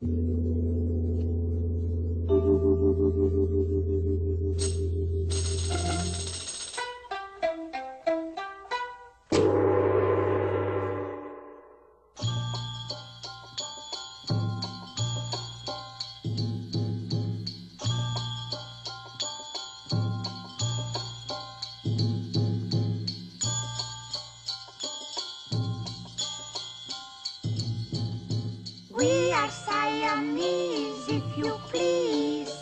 We are Siamese, if you please.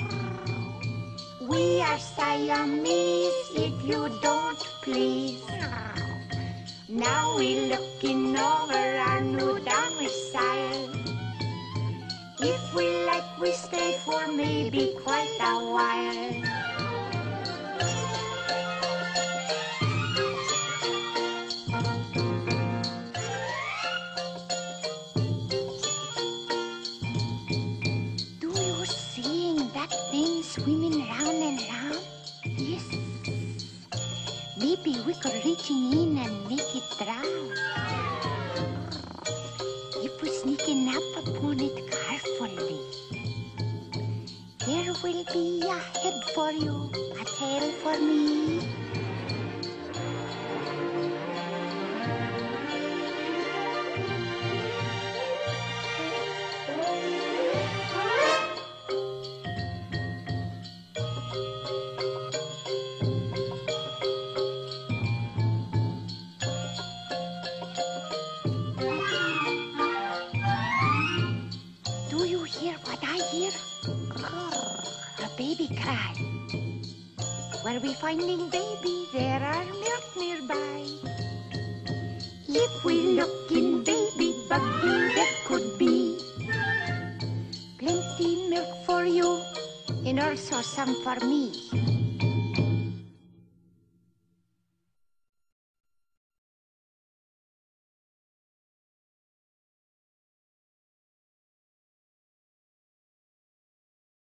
We are Siamese, if you don't please. Now we're looking over our new domicile. If we like, we stay for maybe quite a while. Swimming round and round? Yes. Maybe we could reach in and make it drown. If we sneaking up upon it carefully, there will be a head for you, a tail for me. A baby cry. Where we finding baby, there are milk nearby. If we look in baby bucket, there could be plenty milk for you and also some for me.